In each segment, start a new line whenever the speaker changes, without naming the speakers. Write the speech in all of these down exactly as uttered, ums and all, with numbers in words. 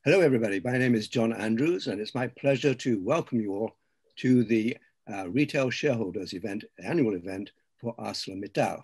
Hello, everybody. My name is John Andrews, and it's my pleasure to welcome you all to the uh, Retail Shareholders event, annual event for ArcelorMittal.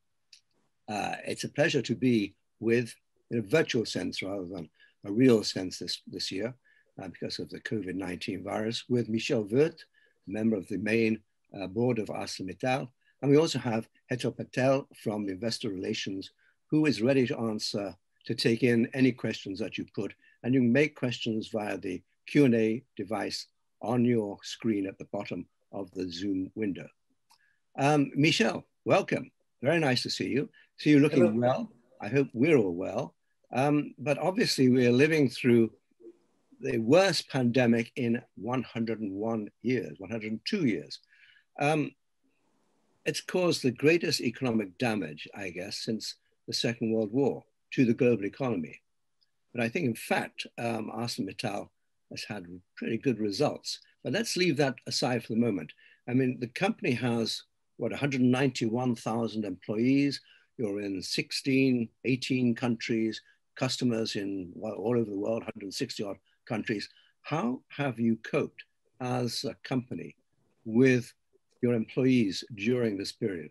Uh, it's a pleasure to be with, in a virtual sense rather than a real sense this, this year, uh, because of the COVID nineteen virus, with Michel Wurth, member of the main uh, board of ArcelorMittal. And we also have Hetal Patel from Investor Relations, who is ready to answer, to take in any questions that you put. And you can make questions via the Q and A device on your screen at the bottom of the Zoom window. Um, Michel, welcome. Very nice to see you. See you looking Hello. Well. I hope we're all well. Um, but obviously we are living through the worst pandemic in one hundred and one years, one hundred and two years. Um, it's caused the greatest economic damage, I guess, since the Second World War to the global economy. But I think, in fact, um, ArcelorMittal has had pretty good results. But let's leave that aside for the moment. I mean, the company has, what, one hundred ninety-one thousand employees. You're in sixteen, eighteen countries, customers in well, all over the world, one hundred sixty odd countries. How have you coped as a company with your employees during this period?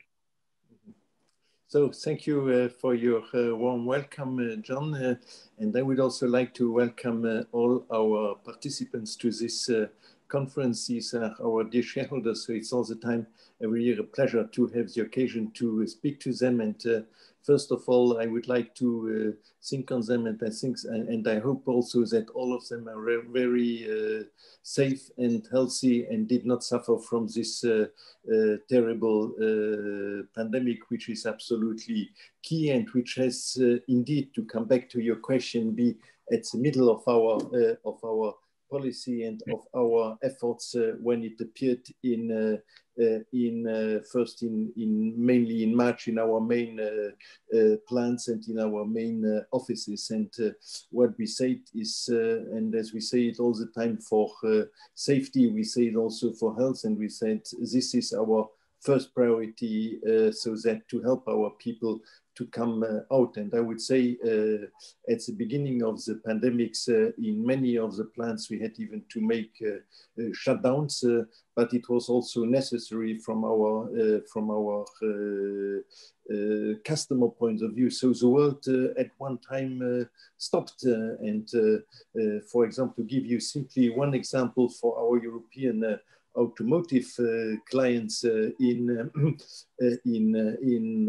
So thank you uh, for your uh, warm welcome, uh, John. Uh, and I would also like to welcome uh, all our participants to this uh, conference. These are our dear shareholders, so it's all the time every year a pleasure to have the occasion to speak to them. And uh, first of all, I would like to uh, think on them, and I think, and I hope also that all of them are very uh, safe and healthy and did not suffer from this uh, uh, terrible uh, pandemic, which is absolutely key and which has uh, indeed, to come back to your question, be at the middle of our uh, of our policy and of our efforts uh, when it appeared in uh, uh, in uh, first in in mainly in March in our main uh, uh, plants and in our main uh, offices. And uh, what we said is, uh, and as we say it all the time, for uh, safety, we say it also for health, and we said this is our first priority, uh, so that to help our people to come uh, out. And I would say uh, at the beginning of the pandemics, uh, in many of the plants, we had even to make uh, uh, shutdowns, uh, but it was also necessary from our, uh, from our uh, uh, customer point of view. So the world uh, at one time uh, stopped. Uh, and uh, uh, for example, to give you simply one example for our European uh, automotive uh, clients uh, in uh, in uh, in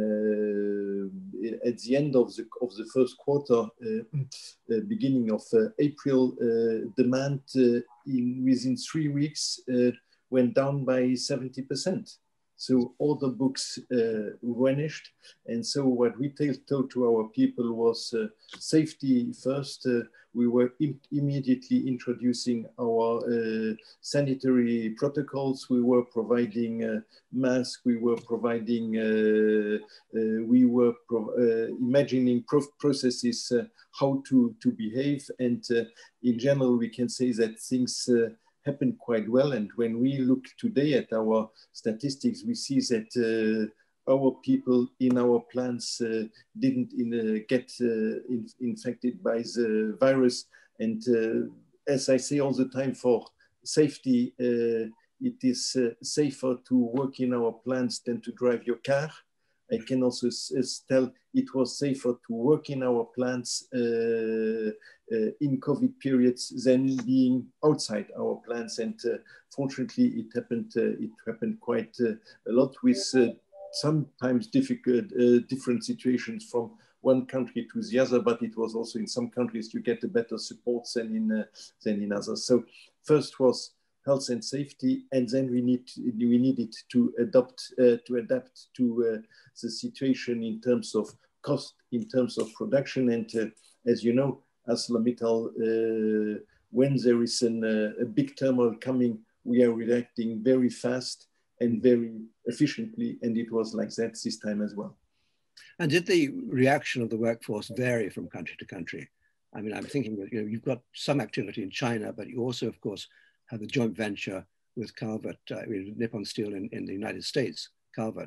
uh, at the end of the of the first quarter, uh, uh, beginning of uh, April, uh, demand uh, in within three weeks uh, went down by seventy percent. So order books uh, vanished, and so what we told to our people was uh, safety first. Uh, we were im immediately introducing our uh, sanitary protocols. We were providing uh, masks. We were providing. Uh, uh, we were pro uh, imagining pro processes uh, how to to behave, and uh, in general, we can say that things. Uh, happened quite well. And when we look today at our statistics, we see that uh, our people in our plants uh, didn't in, uh, get uh, in, infected by the virus. And uh, as I say all the time, for safety, uh, it is uh, safer to work in our plants than to drive your car. I can also tell it was safer to work in our plants uh, uh, in COVID periods than being outside our plants. And uh, fortunately, it happened. Uh, it happened quite uh, a lot, with uh, sometimes difficult, uh, different situations from one country to the other. But it was also in some countries you get a better support than in uh, than in others. So first was health and safety, and then we need we needed to adopt uh, to adapt to uh, the situation in terms of cost, in terms of production. And uh, as you know, ArcelorMittal, uh, when there is an, uh, a big turmoil coming, we are reacting very fast and very efficiently, and it was like that this time as well.
And did the reaction of the workforce vary from country to country? I mean, I'm thinking that, you know, you've got some activity in China, but you also, of course, have a joint venture with Calvert, uh, Nippon Steel in, in the United States, Calvert.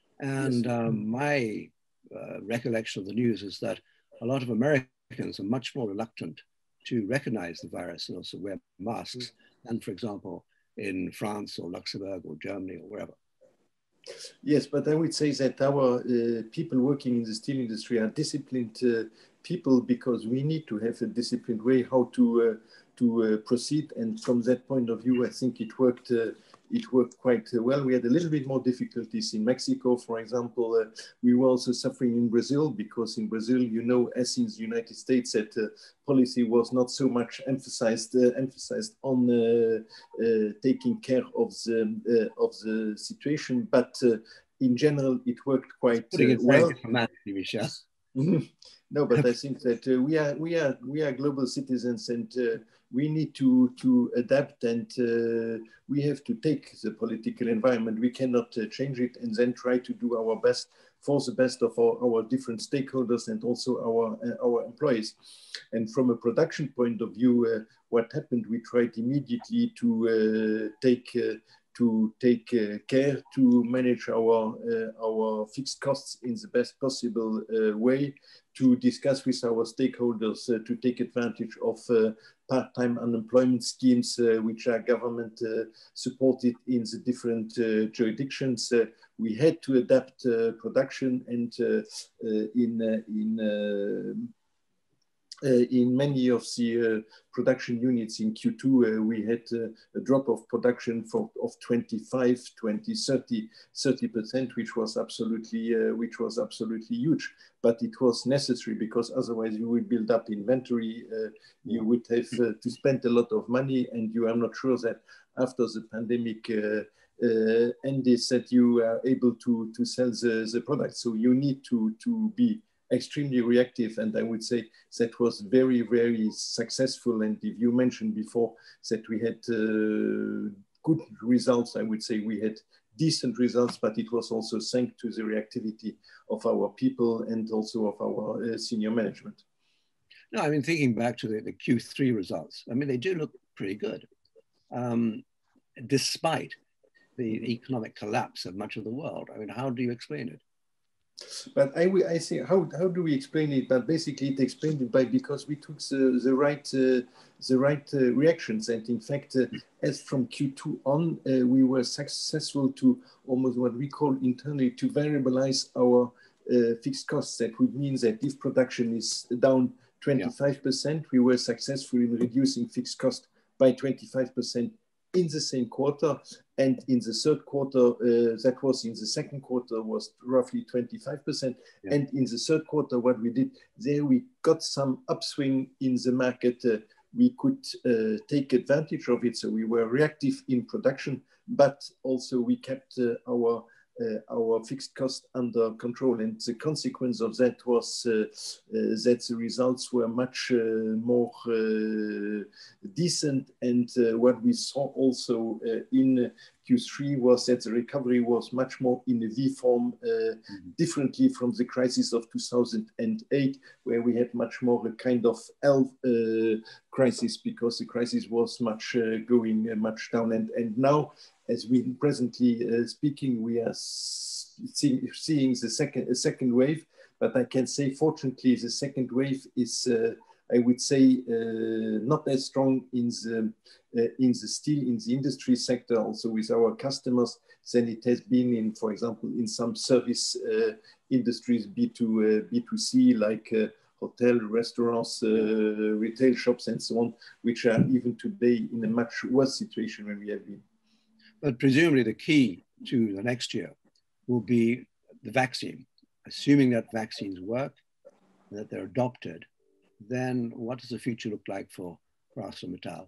And yes. um, my uh, recollection of the news is that a lot of Americans are much more reluctant to recognize the virus and also wear masks than, for example, in France or Luxembourg or Germany or wherever.
Yes, but I would say that our uh, people working in the steel industry are disciplined uh, people, because we need to have a disciplined way how to uh, to uh, proceed. And from that point of view, I think it worked. Uh, it worked quite well. We had a little bit more difficulties in Mexico, for example. Uh, we were also suffering in Brazil, because in Brazil, you know, as in the United States, that uh, policy was not so much emphasized uh, emphasized on uh, uh, taking care of the uh, of the situation, but uh, in general, it worked quite
Putting
uh,
it
well.
very diplomatically, Michel.
No, but I think that uh, we are we are we are global citizens, and uh, we need to to adapt, and uh, we have to take the political environment. We cannot uh, change it, and then try to do our best for the best of our, our different stakeholders and also our uh, our employees. And from a production point of view, uh, what happened? We tried immediately to uh, take. Uh, to take uh, care to manage our uh, our fixed costs in the best possible uh, way, to discuss with our stakeholders, uh, to take advantage of uh, part-time unemployment schemes, uh, which are government uh, supported in the different uh, jurisdictions. Uh, we had to adapt uh, production, and uh, uh, in uh, in uh, Uh, in many of the uh, production units in Q two, uh, we had uh, a drop of production for, of twenty-five, twenty, thirty, thirty percent, which was absolutely, uh, which was absolutely huge. But it was necessary, because otherwise you would build up inventory, uh, you would have uh, to spend a lot of money, and you are not sure that after the pandemic uh, uh, ended, that you are able to, to sell the, the product. So you need to, to be extremely reactive, and I would say that was very, very successful. And if you mentioned before that we had uh, good results, I would say we had decent results, but it was also thanks to the reactivity of our people and also of our uh, senior management.
No, I mean, thinking back to the, the Q three results, I mean, they do look pretty good, um, despite the economic collapse of much of the world. I mean, how do you explain it?
But I, I say, how, how do we explain it? But basically, it explained it by because we took the, the right uh, the right uh, reactions, and in fact, uh, as from Q two on, uh, we were successful to almost what we call internally to variabilize our uh, fixed costs. That would mean that if production is down twenty-five percent, yeah. we were successful in reducing fixed cost by twenty-five percent in the same quarter. And in the third quarter, uh, that was in the second quarter, was roughly twenty-five percent. Yeah. And in the third quarter, what we did, there we got some upswing in the market. Uh, we could uh, take advantage of it. So we were reactive in production, but also we kept uh, our Uh, our fixed cost under control. And the consequence of that was uh, uh, that the results were much uh, more uh, decent. And uh, what we saw also uh, in Q three was that the recovery was much more in a V form, uh, mm-hmm. differently from the crisis of two thousand eight, where we had much more a kind of L uh, crisis, because the crisis was much uh, going uh, much down. And, and now, as we presently uh, speaking, we are see, seeing the second, a second wave, but I can say, fortunately, the second wave is, uh, I would say, uh, not as strong in the, uh, in the steel, in the industry sector, also with our customers, than it has been in, for example, in some service uh, industries, B two, uh, B two C, like uh, hotel, restaurants, uh, retail shops, and so on, which are even today in a much worse situation than we have been.
But presumably the key to the next year will be the vaccine. Assuming that vaccines work, that they're adopted, then what does the future look like for, for ArcelorMittal?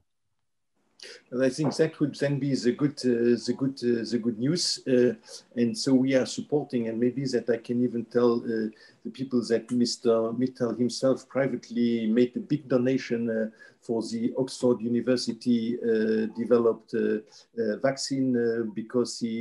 And I think that would then be the good, uh, the good, uh, the good news. Uh, and so we are supporting, and maybe that I can even tell uh, the people that Mister Mittal himself privately made a big donation uh, for the Oxford University uh, developed uh, uh, vaccine uh, because he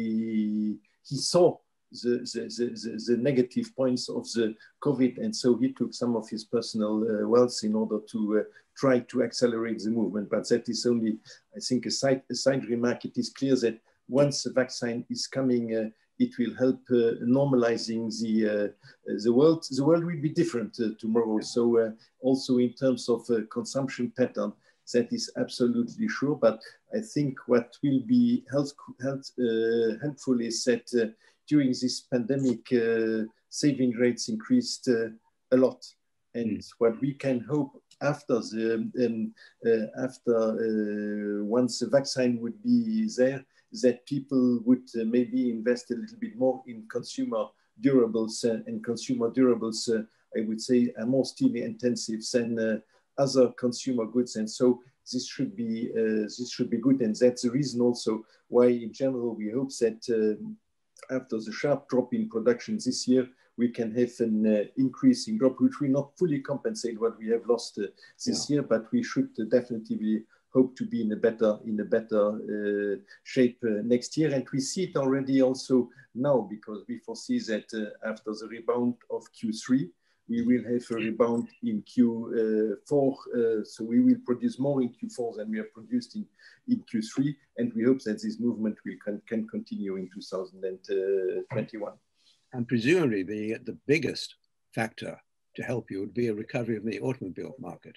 he saw the, the, the, the negative points of the COVID, and so he took some of his personal uh, wealth in order to uh, try to accelerate the movement. But that is only, I think, a side, a side remark. It is clear that once the vaccine is coming uh, it will help uh, normalizing the uh, the world. The world will be different uh, tomorrow. So uh, also in terms of uh, consumption pattern, that is absolutely sure. But I think what will be health, health, uh, helpful is that uh, during this pandemic, uh, saving rates increased uh, a lot. And mm. what we can hope after the um, uh, after uh, once the vaccine would be there, that people would uh, maybe invest a little bit more in consumer durables uh, and consumer durables. Uh, I would say are more steel intensive than uh, other consumer goods, and so this should be uh, this should be good. And that's the reason also why, in general, we hope that uh, after the sharp drop in production this year, we can have an uh, increasing drop, which will not fully compensate what we have lost uh, this yeah. year, but we should uh, definitely hope to be in a better in a better uh, shape uh, next year. And we see it already also now, because we foresee that uh, after the rebound of Q three, we will have a rebound in Q four. Uh, so we will produce more in Q four than we have produced in, in Q three. And we hope that this movement will can, can continue in two thousand twenty-one.
And presumably the, the biggest factor to help you would be a recovery of the automobile market.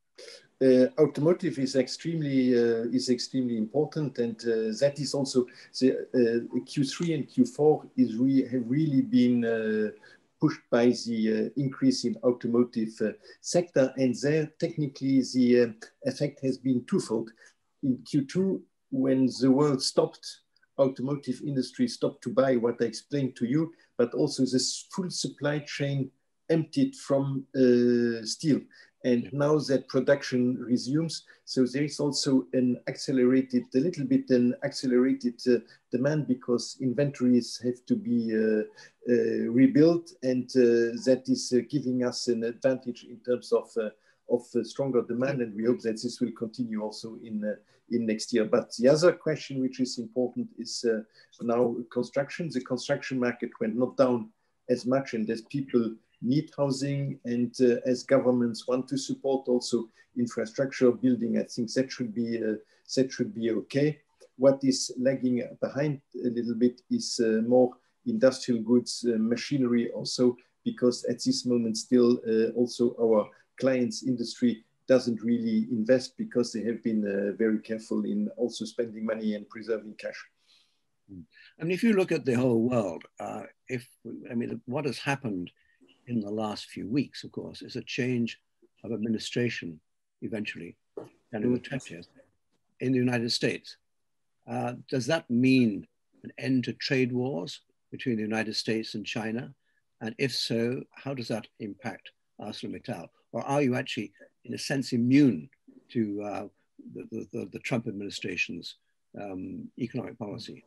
Uh, automotive is extremely uh, is extremely important, and uh, that is also the uh, Q three and Q four is re have really been uh, pushed by the uh, increase in automotive uh, sector, and there technically the uh, effect has been twofold. In Q two, when the world stopped, automotive industry stopped to buy, what I explained to you, but also this full supply chain emptied from uh, steel. And now that production resumes, so there is also an accelerated, a little bit an accelerated uh, demand, because inventories have to be uh, uh, rebuilt, and uh, that is uh, giving us an advantage in terms of uh, of uh, stronger demand, and we hope that this will continue also in uh, in next year. But the other question which is important is uh, now construction. The construction market went not down as much, and as people need housing, and uh, as governments want to support also infrastructure building, I think that should be uh, that should be okay. What is lagging behind a little bit is uh, more industrial goods, uh, machinery also, because at this moment still uh, also our clients' industry doesn't really invest, because they have been uh, very careful in also spending money and preserving cash.
I mean, if you look at the whole world, uh, if I mean, what has happened in the last few weeks, of course, is a change of administration eventually, January the twentieth, in the United States. Uh, does that mean an end to trade wars between the United States and China? And if so, how does that impact ArcelorMittal? Or are you actually, in a sense, immune to uh, the, the, the Trump administration's um, economic policy?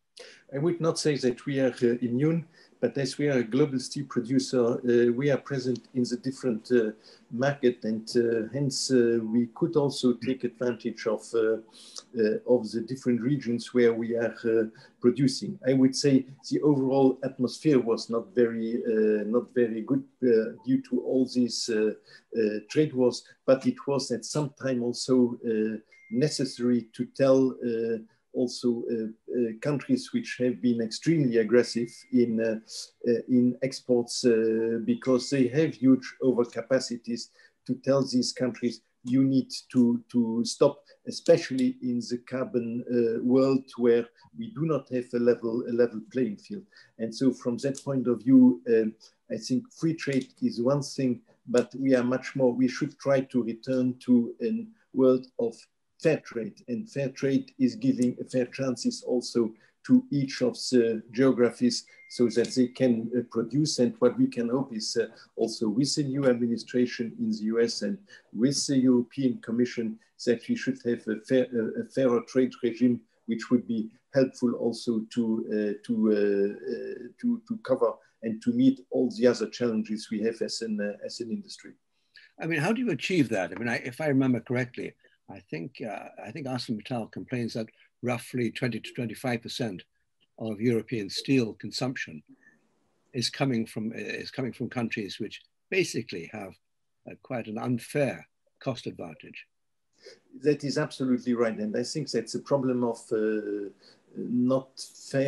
I would not say that we are uh, immune, but as we are a global steel producer, uh, we are present in the different uh, market, and uh, hence uh, we could also take advantage of uh, uh, of the different regions where we are uh, producing. I would say the overall atmosphere was not very uh, not very good uh, due to all these uh, uh, trade wars, but it was at some time also uh, necessary to tell Uh, also uh, uh, countries which have been extremely aggressive in, uh, uh, in exports uh, because they have huge overcapacities, to tell these countries you need to, to stop, especially in the carbon uh, world where we do not have a level, a level playing field. And so from that point of view, uh, I think free trade is one thing, but we are much more, we should try to return to a world of fair trade, and fair trade is giving fair chances also to each of the geographies so that they can uh, produce. And what we can hope is uh, also with the new administration in the U S and with the European Commission, that we should have a, fair, uh, a fairer trade regime, which would be helpful also to, uh, to, uh, uh, to, to cover and to meet all the other challenges we have as an, uh, as an industry.
I mean, how do you achieve that? I mean, I, if I remember correctly, I think uh, I think ArcelorMittal complains that roughly twenty to twenty-five percent of European steel consumption is coming from is coming from countries which basically have uh, quite an unfair cost advantage.
That is absolutely right, and I think that's a problem of uh, not fair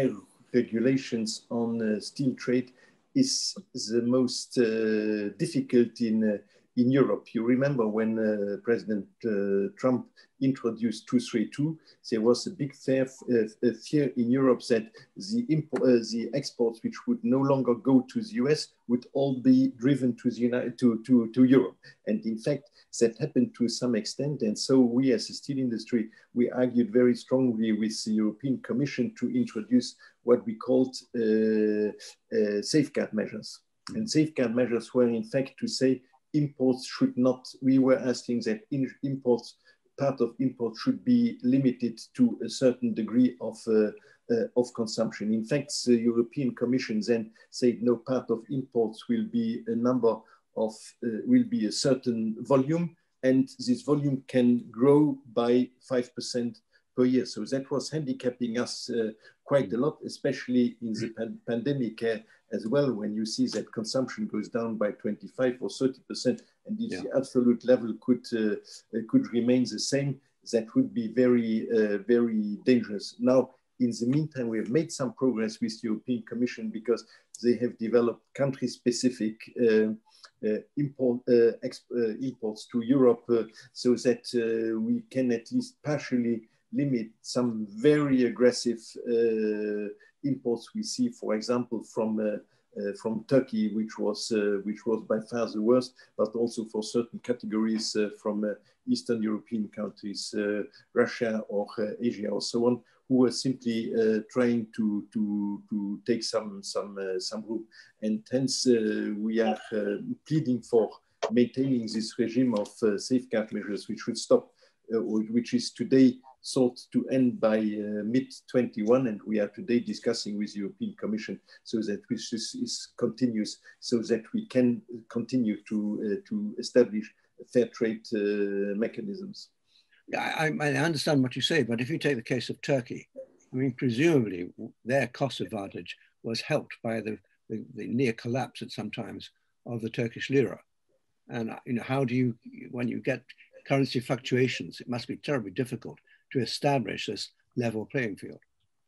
regulations on uh, steel trade is the most uh, difficult in, uh, in Europe. You remember when uh, President uh, Trump introduced two thirty-two, there was a big fear, uh, fear in Europe that the, import, uh, the exports which would no longer go to the U S would all be driven to, the United, to, to, to Europe. And in fact, that happened to some extent. And so we as a steel industry, we argued very strongly with the European Commission to introduce what we called uh, uh, safeguard measures. And safeguard measures were in fact to say imports should not, we were asking that in, imports, part of imports should be limited to a certain degree of, uh, uh, of consumption. In fact, the European Commission then said no, part of imports will be a number of, uh, will be a certain volume, and this volume can grow by five percent per year. So that was handicapping us uh, quite a lot, especially in the pan pandemic uh, as well, when you see that consumption goes down by twenty-five or thirty percent, and if yeah. the absolute level could, uh, could remain the same, that would be very, uh, very dangerous. Now, in the meantime, we have made some progress with the European Commission because they have developed country-specific uh, uh, import, uh, uh, imports to Europe uh, so that uh, we can at least partially limit some very aggressive uh, imports we see, for example, from uh, uh, from Turkey, which was uh, which was by far the worst, but also for certain categories uh, from uh, Eastern European countries, uh, Russia or uh, Asia or so on, who were simply uh, trying to to to take some some uh, some room, and hence uh, we are uh, pleading for maintaining this regime of uh, safeguard measures, which would stop, uh, which is today sought to end by uh, mid twenty-one, and we are today discussing with the European Commission so that this is, is continuous, so that we can continue to uh, to establish fair trade uh, mechanisms.
Yeah, I, I understand what you say, but if you take the case of Turkey, I mean, presumably their cost advantage was helped by the, the, the near collapse at sometimes of the Turkish lira. And you know, how do you, when you get currency fluctuations, it must be terribly difficult to establish this level playing field.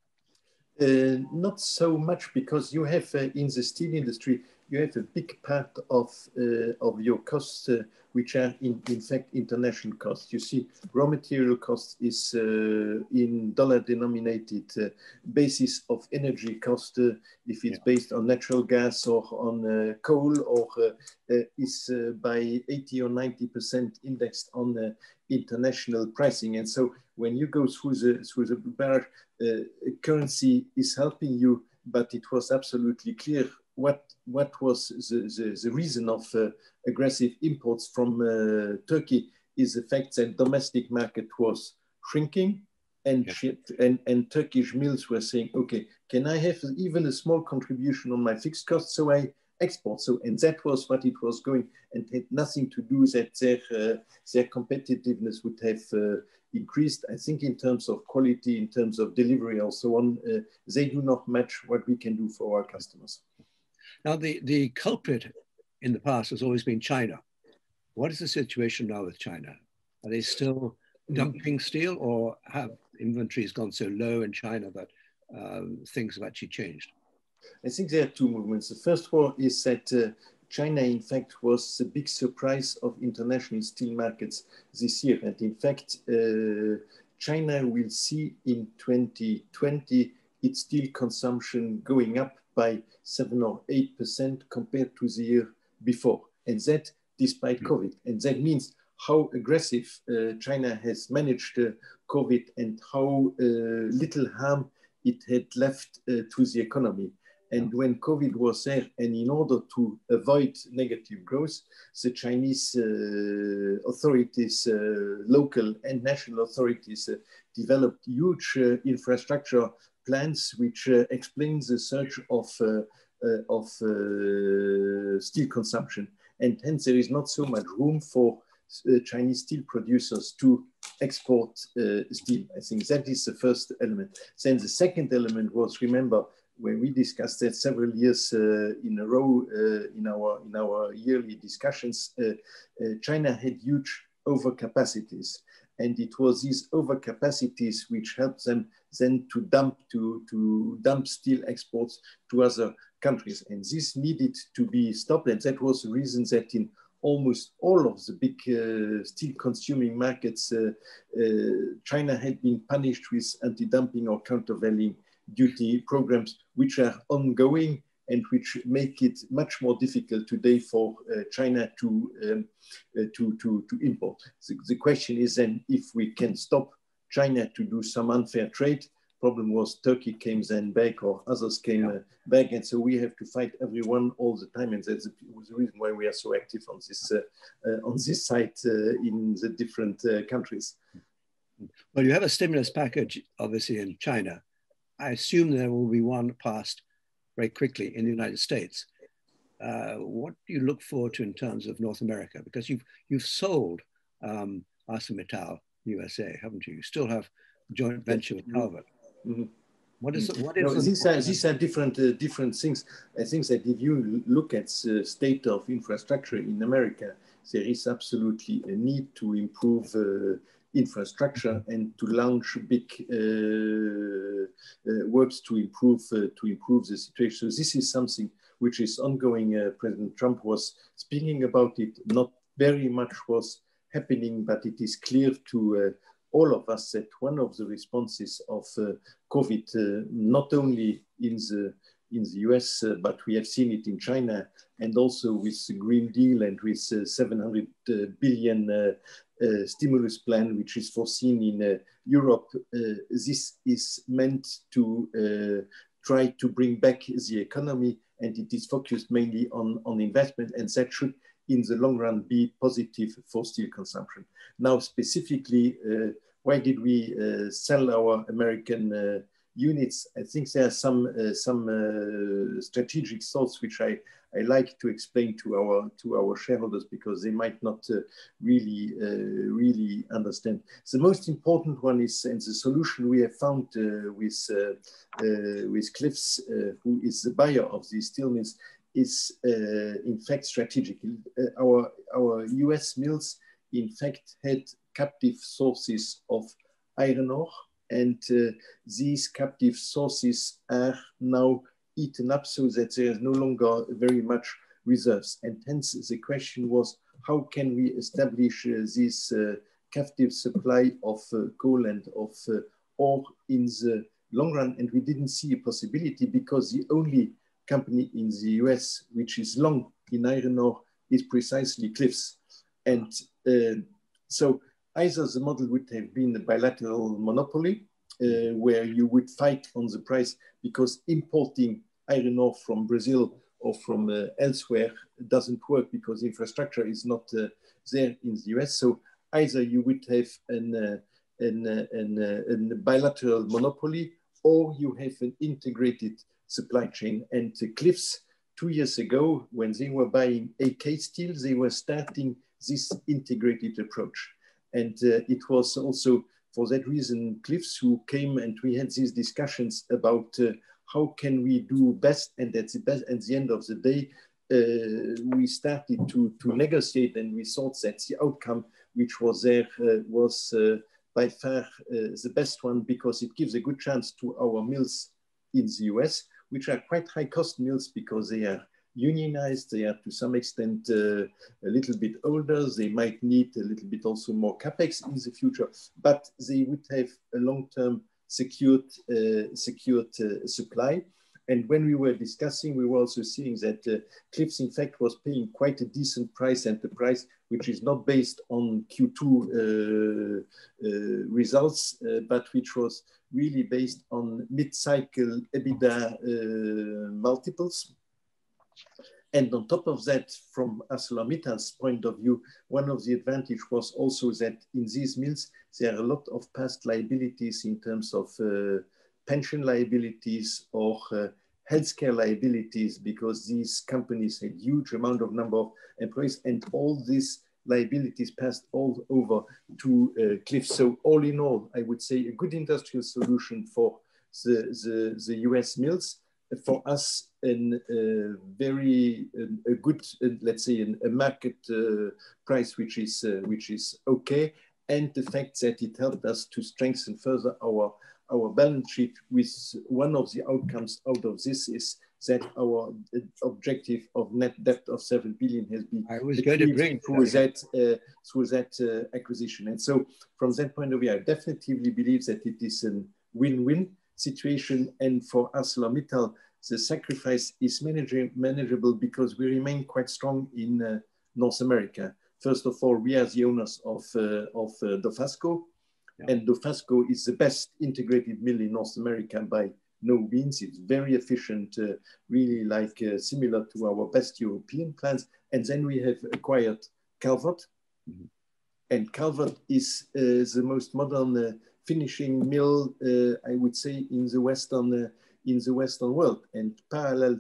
Uh, not so much, because you have uh, in the steel industry, you have a big part of, uh, of your costs, uh, which are in, in fact international costs. You see, raw material cost is uh, in dollar denominated uh, basis of energy cost, uh, if it's yeah. based on natural gas or on uh, coal, or uh, uh, is uh, by eighty or ninety percent indexed on uh, international pricing. And so when you go through the, through the barrage, uh, currency is helping you, but it was absolutely clear what, what was the, the, the reason of uh, aggressive imports from uh, Turkey is the fact that domestic market was shrinking, and, yes. and, and Turkish mills were saying, okay, can I have even a small contribution on my fixed costs? So I export. So, and that was what it was going, and had nothing to do that their, uh, their competitiveness would have uh, increased. I think in terms of quality, in terms of delivery and so on, uh, they do not match what we can do for our customers.
Now, the, the culprit in the past has always been China. What is the situation now with China? Are they still dumping steel, or have inventories gone so low in China that um, things have actually changed?
I think there are two movements. The first one is that uh, China, in fact, was a big surprise of international steel markets this year. And in fact, uh, China will see in twenty twenty its steel consumption going up by seven or eight percent compared to the year before. And that despite COVID. And that means how aggressive uh, China has managed uh, COVID, and how uh, little harm it had left uh, to the economy. And when COVID was there, and in order to avoid negative growth, the Chinese uh, authorities, uh, local and national authorities, uh, developed huge uh, infrastructure plans, which uh, explain the surge of, uh, uh, of uh, steel consumption. And hence there is not so much room for uh, Chinese steel producers to export uh, steel. I think that is the first element. Then the second element was, remember, when we discussed that several years uh, in a row uh, in our in our yearly discussions, uh, uh, China had huge overcapacities. And it was these overcapacities which helped them then to dump, to, to dump steel exports to other countries. And this needed to be stopped. And that was the reason that in almost all of the big uh, steel consuming markets, uh, uh, China had been punished with anti-dumping or countervailing duty programs, which are ongoing and which make it much more difficult today for uh, China to, um, uh, to, to, to import. The, the question is then if we can stop China to do some unfair trade. Problem was Turkey came then back or others came uh, back. And so we have to fight everyone all the time. And that's the, the reason why we are so active on this, uh, uh, on this side uh, in the different uh, countries.
Well, you have a stimulus package, obviously, in China. I assume there will be one passed very quickly in the United States. Uh, what do you look forward to in terms of North America? Because you've, you've sold um, ArcelorMittal U S A, haven't you? You still have a joint venture with Calvert.
Mm-hmm.
What is, what is
no, these are these are different uh, different things. I think that if you look at the state of infrastructure in America, there is absolutely a need to improve uh, infrastructure and to launch big uh, uh, works to improve uh, to improve the situation. So this is something which is ongoing. Uh, President Trump was speaking about it. Not very much was happening, but it is clear to uh, all of us that one of the responses of uh, COVID, uh, not only in the in the U S, uh, but we have seen it in China, and also with the Green Deal and with uh, seven hundred billion uh, uh, stimulus plan, which is foreseen in uh, Europe. Uh, this is meant to uh, try to bring back the economy, and it is focused mainly on, on investment, and that should in the long run be positive for steel consumption. Now, specifically, uh, why did we uh, sell our American uh, units? I think there are some uh, some uh, strategic thoughts which I, I like to explain to our to our shareholders because they might not uh, really uh, really understand. The most important one is, and the solution we have found uh, with uh, uh, with Cliffs, uh, who is the buyer of these steel mills, is uh, in fact strategic. Uh, our, our U S mills, in fact, had captive sources of iron ore, and uh, these captive sources are now eaten up so that there is no longer very much reserves. And hence the question was, how can we establish uh, this uh, captive supply of uh, coal and of uh, ore in the long run? And we didn't see a possibility because the only company in the U S which is long in iron ore is precisely Cliffs. And uh, so either the model would have been a bilateral monopoly uh, where you would fight on the price because importing iron ore from Brazil or from uh, elsewhere doesn't work because infrastructure is not uh, there in the U S. So either you would have an, uh, an, uh, an, uh, an bilateral monopoly, or you have an integrated supply chain. And uh, Cliffs, two years ago, when they were buying A K Steel, they were starting this integrated approach. And uh, it was also for that reason, Cliffs, who came and we had these discussions about uh, how can we do best, and at the, best, at the end of the day, uh, we started to, to negotiate, and we thought that the outcome which was there uh, was uh, by far uh, the best one, because it gives a good chance to our mills in the U S, which are quite high cost mills because they are unionized, they are to some extent uh, a little bit older, they might need a little bit also more capex in the future, but they would have a long-term secured, uh, secured uh, supply. And when we were discussing, we were also seeing that uh, Cliffs, in fact, was paying quite a decent price, and the price which is not based on Q two uh, uh, results, uh, but which was really based on mid-cycle EBITDA uh, multiples. And on top of that, from ArcelorMittal's point of view, one of the advantages was also that in these mills, there are a lot of past liabilities in terms of uh, pension liabilities or uh, healthcare liabilities, because these companies had huge amount of number of employees, and all these liabilities passed all over to uh, Cliffs. So all in all, I would say a good industrial solution for the, the, the U S mills, for us an uh, very uh, a good uh, let's say an, a market uh, price which is uh, which is okay, and the fact that it helped us to strengthen further our our balance sheet. With one of the outcomes out of this is that our objective of net debt of seven billion has been
I was going to bring
through that uh, through that uh, acquisition. And so from that point of view, I definitely believe that it is a win-win situation. And for ArcelorMittal, the sacrifice is manager manageable because we remain quite strong in uh, North America. First of all, we are the owners of, uh, of uh, Dofasco, yeah. And Dofasco is the best integrated mill in North America by no means. It's very efficient, uh, really like uh, similar to our best European plants. And then we have acquired Calvert, mm-hmm. And Calvert is uh, the most modern uh, finishing mill, uh, I would say, in the Western uh, in the Western world. And parallel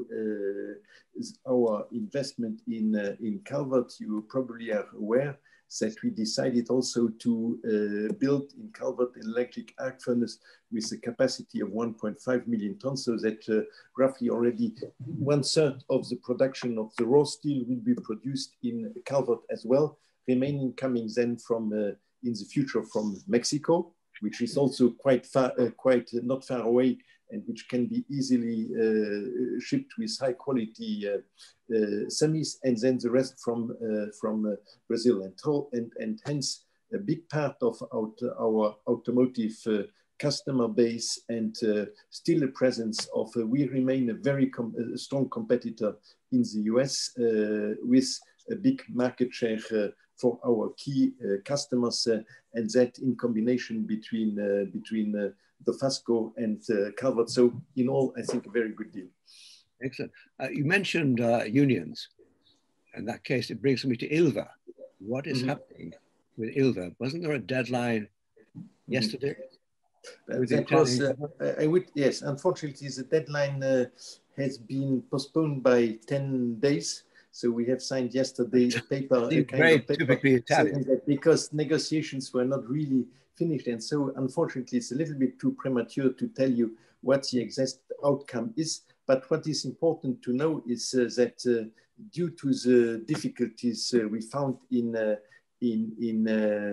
to uh, our investment in, uh, in Calvert, you probably are aware that we decided also to uh, build in Calvert an electric arc furnace with a capacity of one point five million tons, so that uh, roughly already one third of the production of the raw steel will be produced in Calvert as well, remaining coming then from, uh, in the future from Mexico, which is also quite far, uh, quite uh, not far away, and which can be easily uh, shipped with high quality uh, uh, semis, and then the rest from, uh, from uh, Brazil. And, and, and hence a big part of our, our automotive uh, customer base, and uh, still a presence of, uh, we remain a very com a strong competitor in the U S uh, with a big market share uh, for our key uh, customers, uh, and that in combination between, uh, between uh, Dofasco and uh, Calvert. So in all, I think a very good deal.
Excellent. Uh, you mentioned uh, unions. In that case, it brings me to ILVA. What is mm-hmm. happening with ILVA? Wasn't there a deadline mm-hmm. yesterday?
Uh, that was, uh, I would, yes, unfortunately, the deadline uh, has been postponed by ten days. So we have signed yesterday a paper, a kind
very
of paper
typically Italian.
That because negotiations were not really finished. And so unfortunately, it's a little bit too premature to tell you what the exact outcome is. But what is important to know is uh, that uh, due to the difficulties uh, we found in, uh, in, in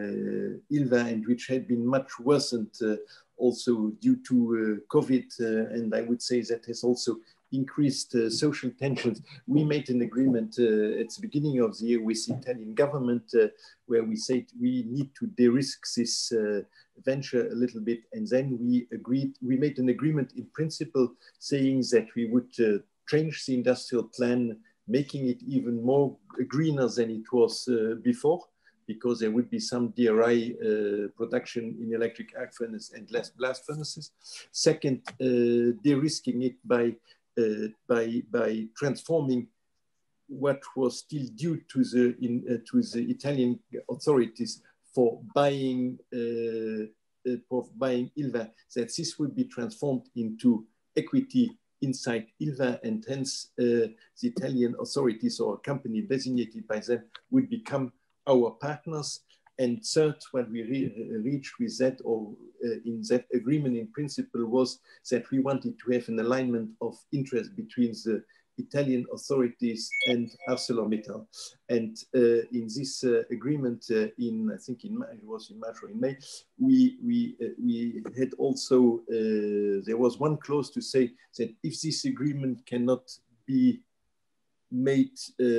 uh, ILVA, and which had been much worsened uh, also due to uh, COVID, uh, and I would say that has also increased uh, social tensions. We made an agreement uh, at the beginning of the year with the Italian government uh, where we said we need to de-risk this uh, venture a little bit. And then we agreed, we made an agreement in principle saying that we would uh, change the industrial plan, making it even more greener than it was uh, before, because there would be some D R I uh, production in electric arc furnace and less blast furnaces. Second, uh, de-risking it by Uh, by, by transforming what was still due to the, in, uh, to the Italian authorities for buying, uh, uh, for buying ILVA, that this would be transformed into equity inside ILVA, and hence uh, the Italian authorities or a company designated by them would become our partners. And third, what we re reached with that, or uh, in that agreement in principle, was that we wanted to have an alignment of interest between the Italian authorities and ArcelorMittal. And uh, in this uh, agreement, uh, in I think in May, it was in March or in May, we we uh, we had also uh, there was one clause to say that if this agreement cannot be made,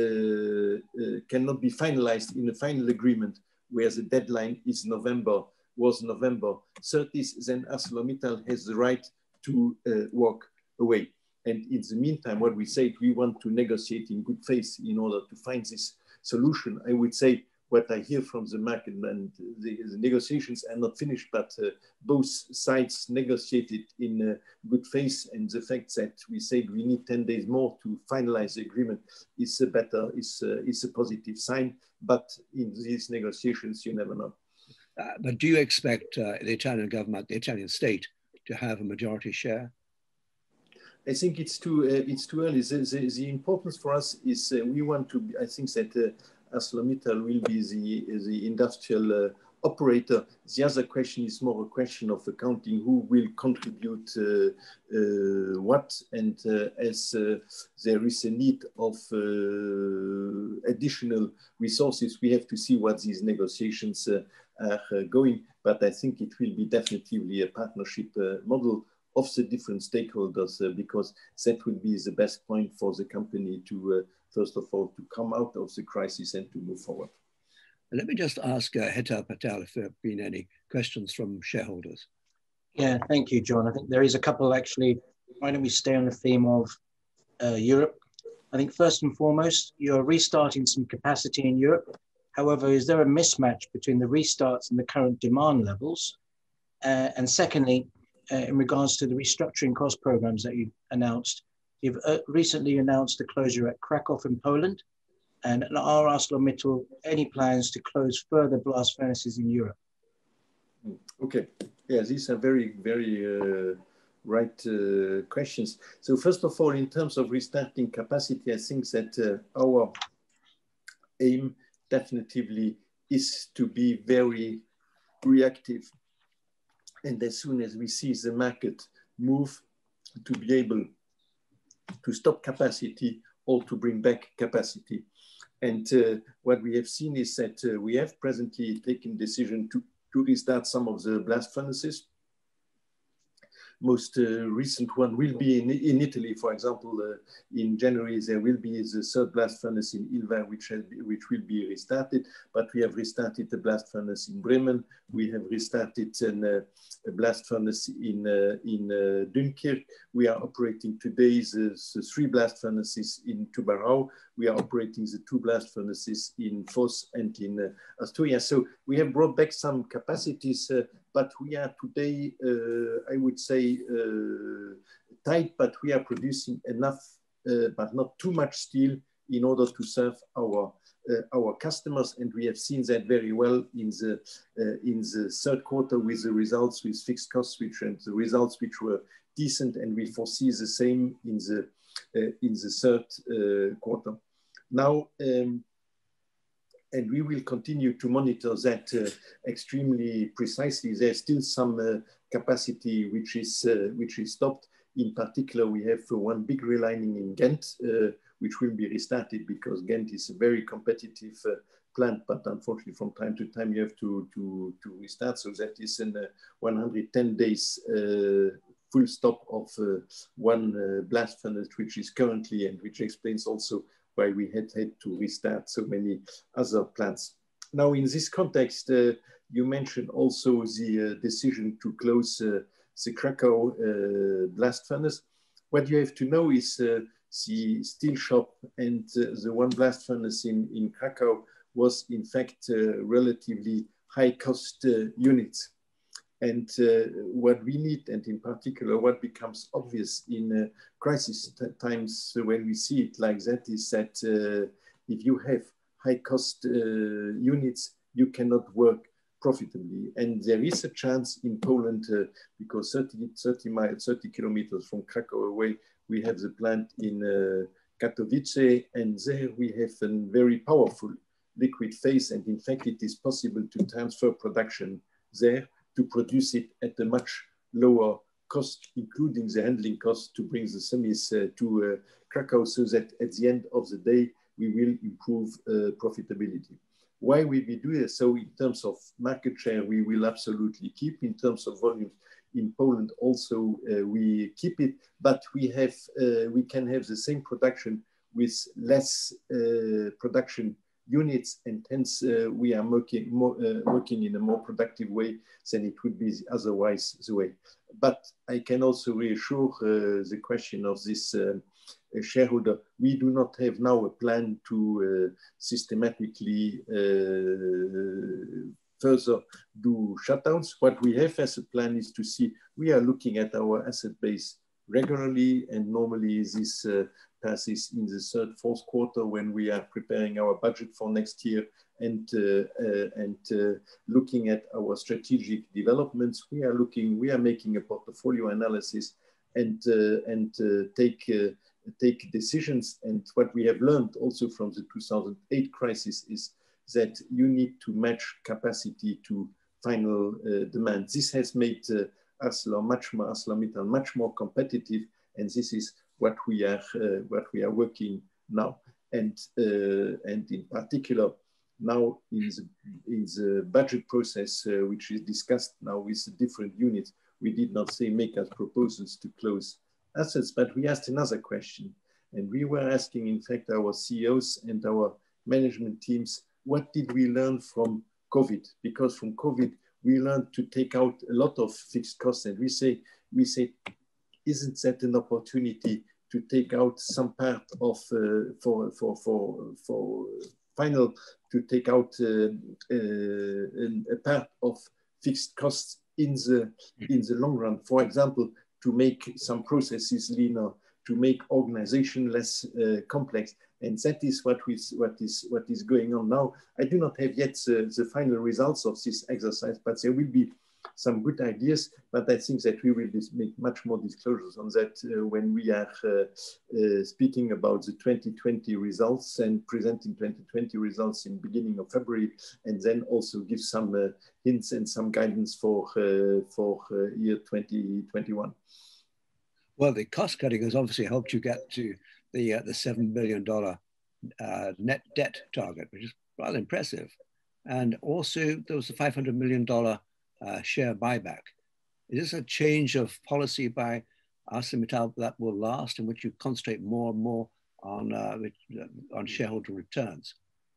uh, uh, cannot be finalized in a final agreement, where the deadline is November, was November thirtieth, then ArcelorMittal has the right to uh, walk away. And in the meantime, what we say, we want to negotiate in good faith in order to find this solution. I would say what I hear from the market, and the, the negotiations are not finished, but uh, both sides negotiated in uh, good faith. And the fact that we said we need ten days more to finalize the agreement is a better, is, uh, is a positive sign. But in these negotiations, you never know.
Uh, but do you expect uh, the Italian government, the Italian state, to have a majority share?
I think it's too uh, it's too early. The, the, the importance for us is uh, we want to. Be, I think that uh, ArcelorMittal will be the the industrial uh, operator. The other question is more a question of accounting, who will contribute uh, uh, what, and uh, as uh, there is a need of uh, additional resources, we have to see what these negotiations uh, are uh, going, but I think it will be definitely a partnership uh, model of the different stakeholders, uh, because that would be the best point for the company to, uh, first of all, to come out of the crisis and to move forward.
Let me just ask uh, Hetal Patel if there have been any questions from shareholders.
Yeah, thank you, John. I think there is a couple actually. Why don't we stay on the theme of uh, Europe? I think first and foremost, you're restarting some capacity in Europe. However, is there a mismatch between the restarts and the current demand levels? Uh, and secondly, uh, in regards to the restructuring cost programs that you announced, you've uh, recently announced the closure at Krakow in Poland. And are ArcelorMittal any plans to close further blast furnaces in Europe?
Okay, yeah, these are very, very uh, right uh, questions. So first of all, in terms of restarting capacity, I think that uh, our aim definitely is to be very reactive. And as soon as we see the market move, to be able to stop capacity or to bring back capacity. And uh, what we have seen is that uh, we have presently taken decision to, to restart some of the blast furnaces. Most uh, recent one will be in, in Italy, for example. Uh, in January, there will be the third blast furnace in Ilva, which, has, which will be restarted. But we have restarted the blast furnace in Bremen. We have restarted an, uh, a blast furnace in, uh, in uh, Dunkirk. We are operating today the, the three blast furnaces in Tubarão. We are operating the two blast furnaces in Foss and in uh, Asturias. So we have brought back some capacities, uh, but we are today, uh, I would say, uh, tight, but we are producing enough, uh, but not too much steel in order to serve our uh, our customers. And we have seen that very well in the uh, in the third quarter with the results with fixed costs, which and the results which were decent, and we foresee the same in the uh, in the third uh, quarter. Now. Um, And we will continue to monitor that uh, extremely precisely. There's still some uh, capacity which is uh, which is stopped. In particular, we have uh, one big relining in Ghent, uh, which will be restarted because Ghent is a very competitive uh, plant. But unfortunately, from time to time, you have to to to restart. So that is in uh, one hundred ten days. Uh, full stop of uh, one uh, blast furnace, which is currently, and which explains also why we had had to restart so many other plants. Now, in this context, uh, you mentioned also the uh, decision to close uh, the Krakow uh, blast furnace. What you have to know is uh, the steel shop and uh, the one blast furnace in, in Krakow was in fact uh, relatively high cost uh, units. And uh, what we need, and in particular, what becomes obvious in uh, crisis times when we see it like that, is that uh, if you have high cost uh, units, you cannot work profitably. And there is a chance in Poland, uh, because thirty, thirty miles, thirty kilometers from Krakow away, we have the plant in uh, Katowice, and there we have a very powerful liquid phase. And in fact, it is possible to transfer production there to produce it at a much lower cost, including the handling cost, to bring the semis uh, to uh, Krakow, so that at the end of the day, we will improve uh, profitability. Why will we do this? So in terms of market share, we will absolutely keep. In terms of volumes in Poland also, uh, we keep it, but we, have, uh, we can have the same production with less uh, production units, and hence uh, we are working, more, uh, working in a more productive way than it would be otherwise the way. But I can also reassure uh, the question of this uh, shareholder. We do not have now a plan to uh, systematically uh, further do shutdowns. What we have as a plan is to see, we are looking at our asset base regularly, and normally this uh, passes in the third, fourth quarter when we are preparing our budget for next year and, uh, uh, and uh, looking at our strategic developments. We are looking, we are making a portfolio analysis and, uh, and uh, take, uh, take decisions. And what we have learned also from the two thousand eight crisis is that you need to match capacity to final uh, demand. This has made uh, Arcelor much more, ArcelorMittal much more competitive, and this is what we are uh, what we are working now. And uh, and in particular, now in the in the budget process, uh, which is discussed now with the different units, we did not say make us proposals to close assets, but we asked another question, and we were asking, in fact, our C E Os and our management teams, what did we learn from COVID? Because from COVID, we learned to take out a lot of fixed costs, and we say, we say, isn't that an opportunity to take out some part of uh, for for for for final to take out uh, uh, a part of fixed costs in the in the long run? For example, to make some processes leaner, to make organization less uh, complex, and that is what we what is what is going on now. I do not have yet the, the final results of this exercise, but there will be some good ideas. But I think that we will make much more disclosures on that uh, when we are uh, uh, speaking about the twenty twenty results and presenting twenty twenty results in beginning of February, and then also give some uh, hints and some guidance for uh, for uh, year twenty twenty-one.
Well, the cost cutting has obviously helped you get to the uh, the seven billion dollar uh, net debt target, which is rather impressive. And also there was a five hundred million dollar uh, share buyback. Is this a change of policy by ArcelorMittal that will last, in which you concentrate more and more on uh, on shareholder returns?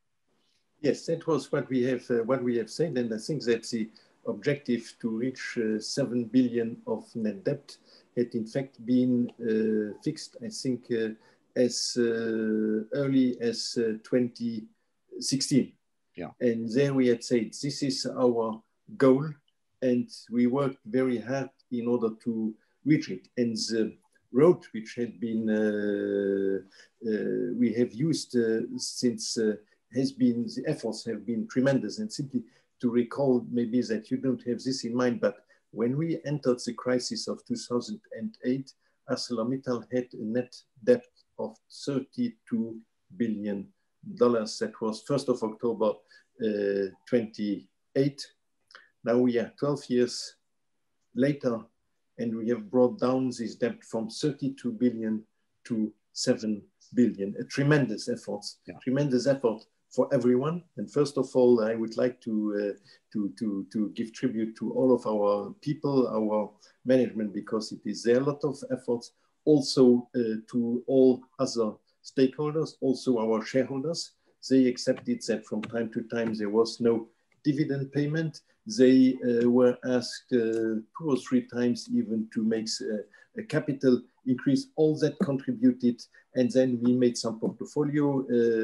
Yes, that was what we have uh, what we have said, and I think that the objective to reach uh, seven billion of net debt had in fact been uh, fixed, I think, uh, as uh, early as uh, twenty sixteen.
Yeah.
And there we had said, this is our goal, and we worked very hard in order to reach it. And the road which had been, uh, uh, we have used uh, since uh, has been, the efforts have been tremendous. And simply to recall maybe that you don't have this in mind, but when we entered the crisis of two thousand eight, ArcelorMittal had a net debt of thirty-two billion dollars. That was first of October uh, twenty-eight. Now we are twelve years later, and we have brought down this debt from thirty-two billion to seven billion. A tremendous effort, yeah. tremendous effort for everyone. And first of all, I would like to, uh, to, to, to give tribute to all of our people, our management, because it is there a lot of efforts. Also uh, to all other stakeholders, also our shareholders. They accepted that from time to time there was no dividend payment. They uh, were asked uh, two or three times even to make a, a capital increase. All that contributed, and then we made some portfolio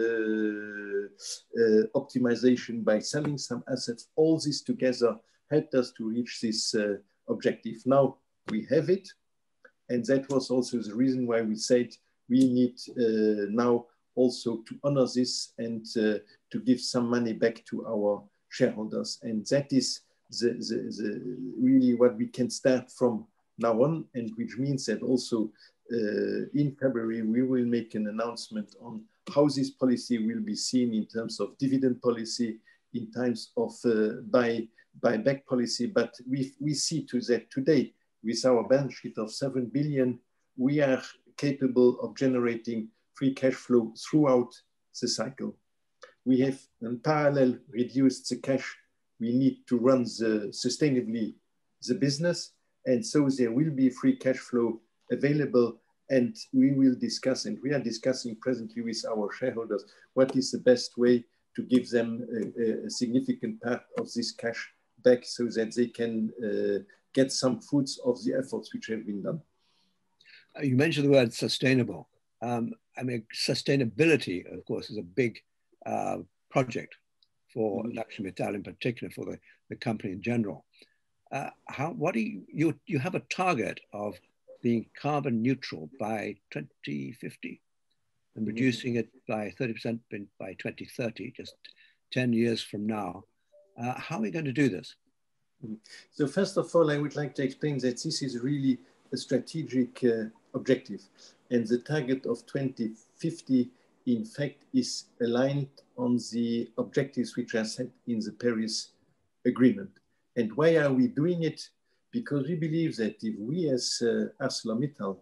uh, uh, optimization by selling some assets. All this together helped us to reach this uh, objective. Now we have it, and that was also the reason why we said we need uh, now also to honor this and uh, to give some money back to our shareholders. And that is the, the, the really what we can start from now on, and which means that also uh, in February, we will make an announcement on how this policy will be seen in terms of dividend policy, in terms of uh, buy, buyback policy. But we, we see to that today, with our balance sheet of seven billion, we are capable of generating free cash flow throughout the cycle. We have in parallel reduced the cash we need to run the, sustainably the business. And so there will be free cash flow available, and we will discuss, and we are discussing presently with our shareholders, what is the best way to give them a, a significant part of this cash back so that they can uh, get some fruits of the efforts which have been done.
You mentioned the word sustainable. Um, I mean, sustainability, of course, is a big uh, project for mm-hmm. ArcelorMittal in particular, for the, the company in general. Uh, how, what do you, you, you have a target of being carbon neutral by twenty fifty and mm-hmm. reducing it by thirty percent by twenty thirty, just ten years from now. Uh, how are we going to do this?
Mm-hmm. So first of all, I would like to explain that this is really a strategic uh, objective, and the target of twenty fifty in fact is aligned on the objectives which are set in the Paris Agreement. And why are we doing it? Because we believe that if we as uh, ArcelorMittal